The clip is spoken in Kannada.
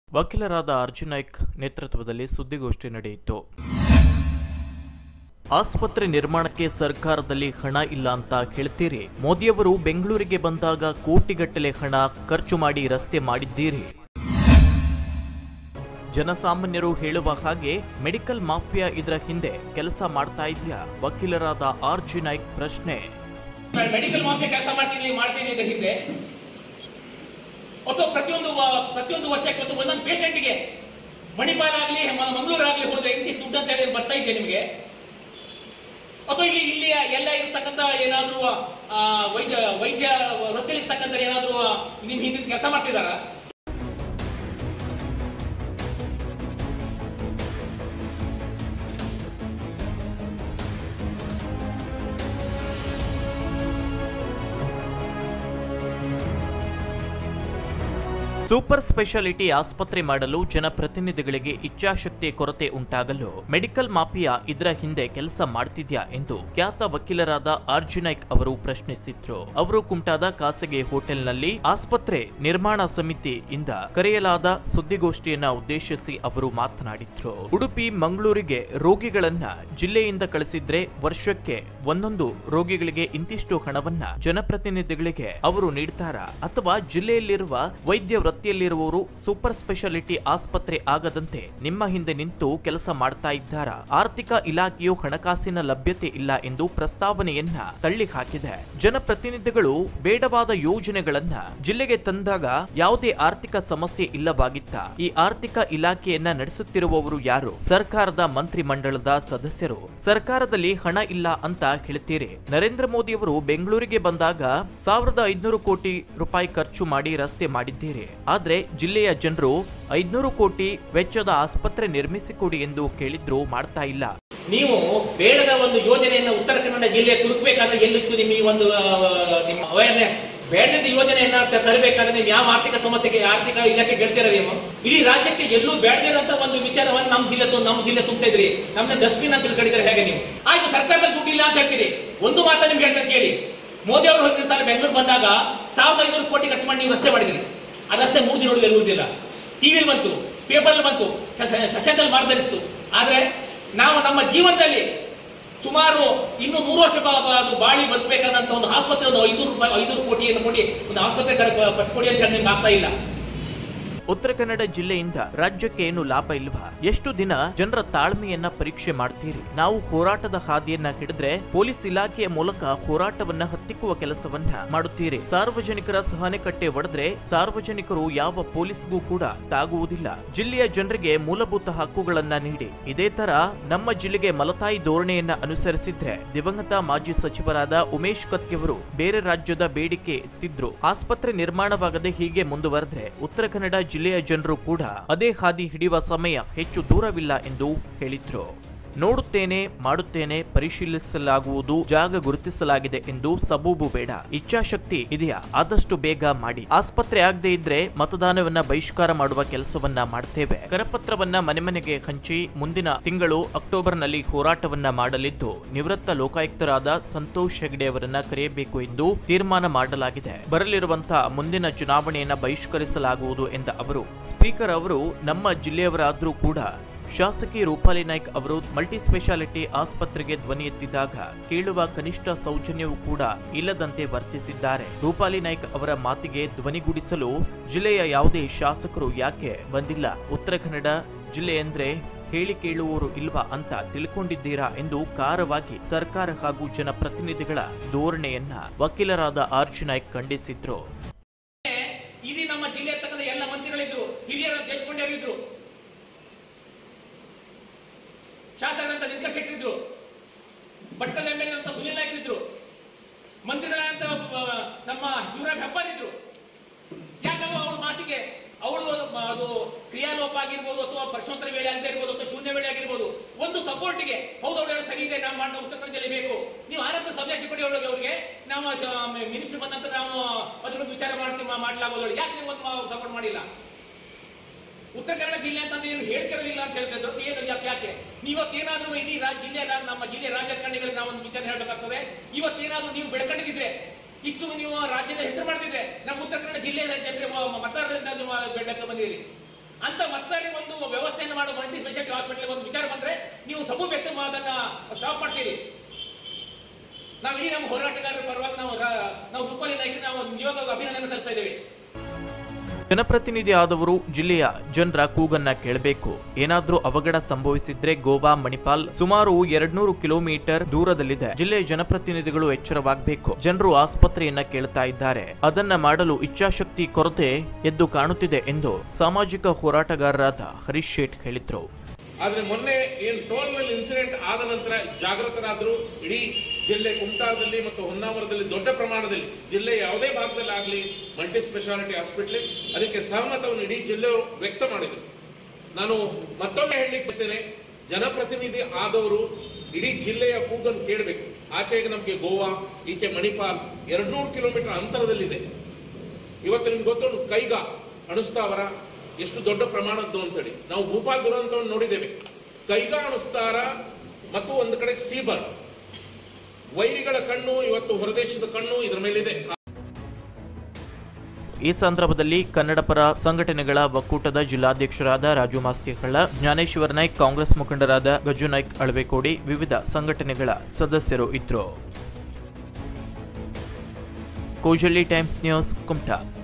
ವಕೀಲರಾದ ಅರ್ಜುನ್ ನಾಯ್ಕ್ ನೇತೃತ್ವದಲ್ಲಿ ಸುದ್ದಿಗೋಷ್ಠಿ ನಡೆಯಿತು. ಆಸ್ಪತ್ರೆ ನಿರ್ಮಾಣಕ್ಕೆ ಸರ್ಕಾರದಲ್ಲಿ ಹಣ ಇಲ್ಲ ಅಂತ ಹೇಳ್ತೀರಿ. ಮೋದಿಯವರು ಬೆಂಗಳೂರಿಗೆ ಬಂದಾಗ ಕೋಟಿಗಟ್ಟಲೆ ಹಣ ಖರ್ಚು ಮಾಡಿ ರಸ್ತೆ ಮಾಡಿದ್ದೀರಿ. ಜನಸಾಮಾನ್ಯರು ಹೇಳುವ ಹಾಗೆ ಮೆಡಿಕಲ್ ಮಾಫಿಯಾ ಇದರ ಹಿಂದೆ ಕೆಲಸ ಮಾಡ್ತಾ ಇದೆಯಾ? ವಕೀಲರಾದ ಅರ್ಜುನ್ ನಾಯ್ಕ್ ಪ್ರಶ್ನೆ. ಮೆಡಿಕಲ್ ಮಾಫಿಯಾ ಕೆಲಸ ಮಾಡ್ತಿದೆ ಇದರ ಹಿಂದೆ ಅಥವಾ ಪ್ರತಿಯೊಂದು ವರ್ಷಕ್ಕೆ ಒಂದೊಂದು ಪೇಷಂಟ್ಗೆ ಮಣಿಪಾಲ ಆಗಲಿ ಮಂಗಳೂರಾಗಲಿ ಹೋದ್ರೆ ಇಂತಿಷ್ಟು ದುಡ್ಡು ಅಂತ ಹೇಳಿ ಬರ್ತಾ ಇದೆ ನಿಮಗೆ, ಅಥವಾ ಇಲ್ಲಿ ಎಲ್ಲ ಇರ್ತಕ್ಕಂಥ ಏನಾದರೂ ವೈದ್ಯ ವೃತ್ತಿಯಲ್ಲಿ ಇರ್ತಕ್ಕಂಥ ಏನಾದರೂ ನಿಮ್ ಹಿಂದಿನ ಕೆಲಸ ಮಾಡ್ತಿದಾರ? ಸೂಪರ್ ಸ್ಪೆಷಾಲಿಟಿ ಆಸ್ಪತ್ರೆ ಮಾಡಲು ಜನಪ್ರತಿನಿಧಿಗಳಿಗೆ ಇಚ್ಛಾಶಕ್ತಿ ಕೊರತೆ ಉಂಟಾಗಲು ಮೆಡಿಕಲ್ ಮಾಫಿಯಾ ಇದರ ಹಿಂದೆ ಕೆಲಸ ಮಾಡ್ತಿದ್ಯಾ ಎಂದು ಖ್ಯಾತ ವಕೀಲರಾದ ಅರ್ಜುನ್ ನಾಯ್ಕ್ ಅವರು ಪ್ರಶ್ನಿಸಿದ್ರು. ಅವರು ಕುಮಟಾದ ಖಾಸಗಿ ಹೋಟೆಲ್ನಲ್ಲಿ ಆಸ್ಪತ್ರೆ ನಿರ್ಮಾಣ ಸಮಿತಿಯಿಂದ ಕರೆಯಲಾದ ಸುದ್ದಿಗೋಷ್ಠಿಯನ್ನ ಉದ್ದೇಶಿಸಿ ಅವರು ಮಾತನಾಡಿದ್ರು. ಉಡುಪಿ ಮಂಗಳೂರಿಗೆ ರೋಗಿಗಳನ್ನ ಜಿಲ್ಲೆಯಿಂದ ಕಳಿಸಿದ್ರೆ ವರ್ಷಕ್ಕೆ ಒಂದೊಂದು ರೋಗಿಗಳಿಗೆ ಇಂತಿಷ್ಟು ಹಣವನ್ನ ಜನಪ್ರತಿನಿಧಿಗಳಿಗೆ ಅವರು ನೀಡ್ತಾರಾ, ಅಥವಾ ಜಿಲ್ಲೆಯಲ್ಲಿರುವ ವೈದ್ಯ ವೃತ್ತಿಯಲ್ಲಿರುವವರು ಸೂಪರ್ ಸ್ಪೆಷಾಲಿಟಿ ಆಸ್ಪತ್ರೆ ಆಗದಂತೆ ನಿಮ್ಮ ಹಿಂದೆ ನಿಂತು ಕೆಲಸ ಮಾಡ್ತಾ ಇದ್ದಾರಾ? ಆರ್ಥಿಕ ಇಲಾಖೆಯು ಹಣಕಾಸಿನ ಲಭ್ಯತೆ ಇಲ್ಲ ಎಂದು ಪ್ರಸ್ತಾವನೆಯನ್ನ ತಳ್ಳಿ ಹಾಕಿದೆ. ಜನಪ್ರತಿನಿಧಿಗಳು ಬೇಡವಾದ ಯೋಜನೆಗಳನ್ನ ಜಿಲ್ಲೆಗೆ ತಂದಾಗ ಯಾವುದೇ ಆರ್ಥಿಕ ಸಮಸ್ಯೆ ಇಲ್ಲವಾಗಿತ್ತ? ಈ ಆರ್ಥಿಕ ಇಲಾಖೆಯನ್ನ ನಡೆಸುತ್ತಿರುವವರು ಯಾರು? ಸರ್ಕಾರದ ಮಂತ್ರಿ ಮಂಡಲದ ಸದಸ್ಯರು. ಸರ್ಕಾರದಲ್ಲಿ ಹಣ ಇಲ್ಲ ಅಂತ ಹೇಳ್ತೀರಿ. ನರೇಂದ್ರ ಮೋದಿಯವರು ಬೆಂಗಳೂರಿಗೆ ಬಂದಾಗ 1500 ಕೋಟಿ ರೂಪಾಯಿ ಖರ್ಚು ಮಾಡಿ ರಸ್ತೆ ಮಾಡಿದ್ದೀರಿ. ಆದ್ರೆ ಜಿಲ್ಲೆಯ ಜನರು 500 ಕೋಟಿ ವೆಚ್ಚದ ಆಸ್ಪತ್ರೆ ನಿರ್ಮಿಸಿಕೊಡಿ ಎಂದು ಕೇಳಿದ್ರು, ಮಾಡ್ತಾ ಇಲ್ಲ. ನೀವು ಬೇಡದ ಒಂದು ಯೋಜನೆಯನ್ನ ಉತ್ತರ ಕನ್ನಡ ಜಿಲ್ಲೆ ತುರುಕಬೇಕಾದ್ರೆ ಎಲ್ಲಿತ್ತು ನಿಮ್ಮ ಈ ಒಂದು ಅವೇರ್ನೆಸ್? ಬೇಡದ ಯೋಜನೆಯನ್ನ ತರಬೇಕಾದ್ರೆ ನೀವು ಯಾವ ಆರ್ಥಿಕ ಸಮಸ್ಯೆಗೆ ಆರ್ಥಿಕ ಇಲಾಖೆ ಗೆಳ್ತೀರ? ನೀವು ಇಡೀ ರಾಜ್ಯಕ್ಕೆ ಎಲ್ಲೂ ಬೇಡದಿರಂತ ಒಂದು ವಿಚಾರವನ್ನು ನಮ್ಮ ಜಿಲ್ಲೆ ತುಂಬ್ತಾ ಇದ್ರಿ. ನಮ್ಮನ್ನ ಡಸ್ಟ್ಬಿನ್ ಅಂತ ಕಡಿದ್ರೆ ಹೇಗೆ ನೀವು? ಆಯ್ತು, ಸರ್ಕಾರದಲ್ಲಿ ದುಡ್ಡು ಇಲ್ಲ ಅಂತ ಹೇಳ್ತೀರಿ. ಒಂದು ಮಾತ ನಿಮ್ಗೆ ಹೇಳ್ತಾರೆ ಕೇಳಿ. ಮೋದಿ ಅವರು ಹೋದ ಸಾಲ ಬೆಂಗಳೂರು ಬಂದಾಗ 1500 ಕೋಟಿ ಖರ್ಚು ಮಾಡಿ ನೀವು ರಸ್ತೆ ಮಾಡಿದ್ರಿ. ಆ ರಸ್ತೆ 3 ದಿನ ಇರುವುದಿಲ್ಲ. ಟಿವಿಲಿ ಬಂತು, ಪೇಪರ್ ಬಂತು, ಸೆಷನ್ದಲ್ಲಿ ಮಾರ್ಧರಿಸಿತು. ಆದ್ರೆ ನಾವು ನಮ್ಮ ಜೀವನದಲ್ಲಿ ಸುಮಾರು ಇನ್ನು 100 ವರ್ಷ ಬಾಳಿ ಬದುಕಬೇಕಾದಂತ ಒಂದು ಆಸ್ಪತ್ರೆ ಒಂದು 500 ಕೋಟಿಯನ್ನು ಕೊಡಿ ಒಂದು ಆಸ್ಪತ್ರೆ ಕಟ್ಕೊಡಿ ಅಂತ ಹೇಳಿ ನಿಮ್ಗೆ ಆಗ್ತಾ ಇಲ್ಲ. ಉತ್ತರ ಕನ್ನಡ ಜಿಲ್ಲೆಯಿಂದ ರಾಜ್ಯಕ್ಕೆ ಏನು ಲಾಭ ಇಲ್ವಾ? ಎಷ್ಟು ದಿನ ಜನರ ತಾಳ್ಮೆಯನ್ನ ಪರೀಕ್ಷೆ ಮಾಡ್ತೀರಿ? ನಾವು ಹೋರಾಟದ ಹಾದಿಯನ್ನ ಹಿಡಿದ್ರೆ ಪೊಲೀಸ್ ಇಲಾಖೆಯ ಮೂಲಕ ಹೋರಾಟವನ್ನ ಹತ್ತಿಕ್ಕುವ ಕೆಲಸವನ್ನ ಮಾಡುತ್ತೀರಿ. ಸಾರ್ವಜನಿಕರ ಸಹನೆ ಕಟ್ಟೆ ಒಡೆದ್ರೆ ಸಾರ್ವಜನಿಕರು ಯಾವ ಪೊಲೀಸ್ಗೂ ಕೂಡ ತಾಗುವುದಿಲ್ಲ. ಜಿಲ್ಲೆಯ ಜನರಿಗೆ ಮೂಲಭೂತ ಹಕ್ಕುಗಳನ್ನ ನೀಡಿ. ಇದೇ ತರ ನಮ್ಮ ಜಿಲ್ಲೆಗೆ ಮಲತಾಯಿ ಧೋರಣೆಯನ್ನ ಅನುಸರಿಸಿದ್ರೆ ದಿವಂಗತ ಮಾಜಿ ಸಚಿವರಾದ ಉಮೇಶ್ ಕತ್ತಿಯವರು ಬೇರೆ ರಾಜ್ಯದ ಬೇಡಿಕೆ ಎತ್ತಿದ್ರು. ಆಸ್ಪತ್ರೆ ನಿರ್ಮಾಣವಾಗದೆ ಹೀಗೆ ಮುಂದುವರೆದ್ರೆ ಉತ್ತರ ಕನ್ನಡ ಜಿಲ್ಲೆಯ ಜನರು ಕೂಡ ಅದೇ ಹಾದಿ ಹಿಡಿಯುವ ಸಮಯ ಹೆಚ್ಚು ದೂರವಿಲ್ಲ ಎಂದು ಹೇಳಿದ್ರು. ನೋಡುತ್ತೇನೆ, ಮಾಡುತ್ತೇನೆ, ಪರಿಶೀಲಿಸಲಾಗುವುದು, ಜಾಗ ಗುರುತಿಸಲಾಗಿದೆ ಎಂದು ಸಬೂಬು ಬೇಡ. ಇಚ್ಛಾಶಕ್ತಿ ಇದೆಯಾ? ಆದಷ್ಟು ಬೇಗ ಮಾಡಿ. ಆಸ್ಪತ್ರೆ ಆಗದೆ ಇದ್ರೆ ಮತದಾನವನ್ನ ಬಹಿಷ್ಕಾರ ಮಾಡುವ ಕೆಲಸವನ್ನ ಮಾಡ್ತೇವೆ. ಕರಪತ್ರವನ್ನ ಮನೆ ಮನೆಗೆ ಹಂಚಿ ಮುಂದಿನ ತಿಂಗಳು ಅಕ್ಟೋಬರ್ನಲ್ಲಿ ಹೋರಾಟವನ್ನ ಮಾಡಲಿದ್ದು ನಿವೃತ್ತ ಲೋಕಾಯುಕ್ತರಾದ ಸಂತೋಷ್ ಹೆಗ್ಡೆ ಅವರನ್ನ ಕರೆಯಬೇಕು ಎಂದು ತೀರ್ಮಾನ ಮಾಡಲಾಗಿದೆ. ಬರಲಿರುವಂತಹ ಮುಂದಿನ ಚುನಾವಣೆಯನ್ನ ಬಹಿಷ್ಕರಿಸಲಾಗುವುದು ಎಂದ ಅವರು, ಸ್ಪೀಕರ್ ಅವರು ನಮ್ಮ ಜಿಲ್ಲೆಯವರಾದ್ರೂ ಕೂಡ ಶಾಸಕಿ ರೂಪಾಲಿ ನಾಯ್ಕ್ ಅವರು ಮಲ್ಟಿ ಸ್ಪೆಷಾಲಿಟಿ ಆಸ್ಪತ್ರೆಗೆ ಧ್ವನಿ ಎತ್ತಿದಾಗ ಕೇಳುವ ಕನಿಷ್ಠ ಸೌಜನ್ಯವೂ ಕೂಡ ಇಲ್ಲದಂತೆ ವರ್ತಿಸಿದ್ದಾರೆ. ರೂಪಾಲಿ ನಾಯ್ಕ್ ಅವರ ಮಾತಿಗೆ ಧ್ವನಿಗೂಡಿಸಲು ಜಿಲ್ಲೆಯ ಯಾವುದೇ ಶಾಸಕರು ಯಾಕೆ ಬಂದಿಲ್ಲ? ಉತ್ತರ ಕನ್ನಡ ಜಿಲ್ಲೆ ಅಂದ್ರೆ ಹೇಳಿ ಕೇಳುವವರು ಇಲ್ವಾ ಅಂತ ತಿಳ್ಕೊಂಡಿದ್ದೀರಾ ಎಂದು ಖಾರವಾಗಿ ಸರ್ಕಾರ ಹಾಗೂ ಜನಪ್ರತಿನಿಧಿಗಳ ಧೋರಣೆಯನ್ನ ವಕೀಲರಾದ ಅರ್ಜುನ್ ನಾಯ್ಕ್ ಖಂಡಿಸಿದ್ರು. ಇಲ್ಲಿ ನಮ್ಮ ಜಿಲ್ಲೆ ಇರ್ತಕ್ಕಂಥ ಎಲ್ಲ ಮಂತ್ರಿಗಳಿದ್ರು, ಹಿರಿಯರ ದೇಶಪಾಂಡೆಯರಿದ್ರು, ಶಾಸಕರಂತ ದಿನಕರ್ ಶೆಟ್ಟಿ ಇದ್ರು, ಭಟ್ಕಳ ಎಮ್ಎಲ್ಎ ಅಂತ ಸುನಿಲ್ ನಾಯ್ಕ್ ಇದ್ರು, ಮಂತ್ರಿಗಳಂತ ನಮ್ಮ ಶಿವರಾಮ್ ಹೆಬ್ಬಾರ್ ಇದ್ರು. ಯಾಕಂದ್ರೆ ಅವಳ ಮಾತಿಗೆ ಅದು ಕ್ರಿಯಾಲೋಪ ಆಗಿರ್ಬೋದು, ಅಥವಾ ಪ್ರಶ್ನೋತ್ತರ ವೇಳೆ ಆಗದೆ ಇರ್ಬೋದು, ಅಥವಾ ಶೂನ್ಯ ವೇಳೆ ಆಗಿರ್ಬೋದು, ಒಂದು ಸಪೋರ್ಟ್ಗೆ ಹೌದು ಅವಳು ಸರಿ ಇದೆ, ನಾವು ಮಾಡೋ ಉತ್ತರ ಕನ್ನಡದಲ್ಲಿ ಬೇಕು, ನೀವು ಆನಂತರ ಸಭೆ ಕೊಡಿ ಅವ್ರಿಗೆ ನಾವು ಮಿನಿಸ್ಟರ್ ಬಂದಂತ ನಾವು ಅದ್ರ ವಿಚಾರ ಮಾಡಲಾಗೋದು. ಯಾಕೆ ನೀವು ಒಂದು ಸಪೋರ್ಟ್ ಮಾಡಿಲ್ಲ? ಉತ್ತರ ಕನ್ನಡ ಜಿಲ್ಲೆ ಅಂತ ನೀವು ಹೇಳ್ತಿರಲಿಲ್ಲ ಅಂತ ಹೇಳ್ತಿದ್ರು. ಯಾಕೆ ನೀವತ್ತೇನಾದ್ರೂ ಇಡೀ ನಮ್ಮ ಜಿಲ್ಲೆ ರಾಜಕಾರಣಿಗಳಿಗೆ ನಾವು ಒಂದು ವಿಚಾರ ಹೇಳ್ಬೇಕಾಗ್ತದೆ. ಇವತ್ತೇನಾದ್ರೂ ನೀವು ಬೆಳ್ಕೊಂಡಿದ್ರೆ, ಇಷ್ಟು ನೀವು ರಾಜ್ಯದ ಹೆಸರು ಮಾಡ್ತಿದ್ರೆ, ನಮ್ಮ ಉತ್ತರ ಕನ್ನಡ ಜಿಲ್ಲೆಯ ಜನರಿಗೆ ಮತದಾರರಿಂದ ಬೆಳಕ ಬಂದಿರಿ. ಅಂತ ಮತ್ತೆ ಒಂದು ವ್ಯವಸ್ಥೆಯನ್ನು ಮಾಡೋ ಮಲ್ಟಿ ಸ್ಪೆಷಾಲಿಟಿ ಹಾಸ್ಪಿಟಲ್ ಒಂದು ವಿಚಾರ ಬಂದ್ರೆ ನೀವು ಸಬು ಬೆತ್ತ ಅದನ್ನ ಸ್ಟಾಪ್ ಮಾಡ್ತೀರಿ. ನಾವು ಇಡೀ ನಮ್ಮ ಹೋರಾಟಗಾರರ ಪರವಾಗಿ ನಾವು ರೂಪಾಲಿ ನಾಯಕರಿಗೆ ನಾವು ನಿಜವಾದ ಅಭಿನಂದನೆ ಸಲ್ಲಿಸ್ತಾ ಇದ್ದೇವೆ. ಜನಪ್ರತಿನಿಧಿ ಆದವರು ಜಿಲ್ಲೆಯ ಜನರ ಕೂಗನ್ನ ಕೇಳಬೇಕು. ಏನಾದ್ರೂ ಅವಘಡ ಸಂಭವಿಸಿದ್ರೆ ಗೋವಾ, ಮಣಿಪಾಲ್ ಸುಮಾರು 200 ಕಿಲೋಮೀಟರ್ ದೂರದಲ್ಲಿದೆ. ಜಿಲ್ಲೆಯ ಜನಪ್ರತಿನಿಧಿಗಳು ಎಚ್ಚರವಾಗಬೇಕು. ಜನರು ಆಸ್ಪತ್ರೆಯನ್ನ ಕೇಳ್ತಾ ಇದ್ದಾರೆ. ಅದನ್ನ ಮಾಡಲು ಇಚ್ಛಾಶಕ್ತಿ ಕೊರತೆ ಎದ್ದು ಕಾಣುತ್ತಿದೆ ಎಂದು ಸಾಮಾಜಿಕ ಹೋರಾಟಗಾರರಾದ ಹರೀಶ್ ಶೇಟ್ ಹೇಳಿದ್ರು. ಆದ್ರೆ ಮೊನ್ನೆ ಏನ್ ಟೋಲ್ನಲ್ಲಿ ಇನ್ಸಿಡೆಂಟ್ ಆದ ನಂತರ ಜಾಗೃತರಾದ್ರು. ಇಡೀ ಜಿಲ್ಲೆ ಕುಮಟಾದಲ್ಲಿ ಮತ್ತು ಹೊನ್ನಾವರದಲ್ಲಿ ದೊಡ್ಡ ಪ್ರಮಾಣದಲ್ಲಿ ಜಿಲ್ಲೆ ಯಾವುದೇ ಭಾಗದಲ್ಲಿ ಆಗಲಿ ಮಲ್ಟಿ ಸ್ಪೆಷಾಲಿಟಿ ಹಾಸ್ಪಿಟಲ್ ಅದಕ್ಕೆ ಸಹಮತವನ್ನು ಇಡೀ ಜಿಲ್ಲೆಯವರು ವ್ಯಕ್ತ ಮಾಡಿದರು. ನಾನು ಮತ್ತೊಮ್ಮೆ ಹೇಳಲಿಕ್ಕೆ ಬಯಸ್ತೇನೆ, ಜನಪ್ರತಿನಿಧಿ ಆದವರು ಇಡೀ ಜಿಲ್ಲೆಯ ಕೂಗನ್ನು ಕೇಳಬೇಕು. ಆಚೆಗೆ ನಮಗೆ ಗೋವಾ, ಈಚೆ ಮಣಿಪಾಲ್ 200 ಕಿಲೋಮೀಟರ್ ಅಂತರದಲ್ಲಿದೆ. ಇವತ್ತು ನಿಮ್ಗೆ ಗೊತ್ತು ಕೈಗಾ ಅಣುಸ್ಥಾವರ ಎಷ್ಟು ದೊಡ್ಡ ಪ್ರಮಾಣದ್ದು ಅಂತೇಳಿ. ನಾವು ಭೂಪಾಲ್ ದುರಂತವನ್ನು ನೋಡಿದ್ದೇವೆ. ಕೈಗಾ ಅಣುಸ್ಥಾವರ ಮತ್ತು ಒಂದು ಕಡೆ ಸೀಬರ್, ವೈರಿಗಳ ಕಣ್ಣು, ಇವತ್ತು ಹೊರದೇಶದ ಕಣ್ಣು ಇದರ ಮೇಲಿದೆ. ಈ ಸಂದರ್ಭದಲ್ಲಿ ಕನ್ನಡ ಪರ ಸಂಘಟನೆಗಳ ಒಕ್ಕೂಟದ ಜಿಲ್ಲಾಧ್ಯಕ್ಷರಾದ ರಾಜು ಮಾಸ್ತಿಹಳ್ಳ, ಜ್ಞಾನೇಶ್ವರ ನಾಯ್ಕ್, ಕಾಂಗ್ರೆಸ್ ಮುಖಂಡರಾದ ಗಜ್ಜು ನಾಯ್ಕ್ ಅಳವೆಕೋಡಿ, ವಿವಿಧ ಸಂಘಟನೆಗಳ ಸದಸ್ಯರು ಇದ್ರು. ಕೋಜಲ್ಲಿ ಟೈಮ್ಸ್ ನ್ಯೂಸ್, ಕುಮಟಾ.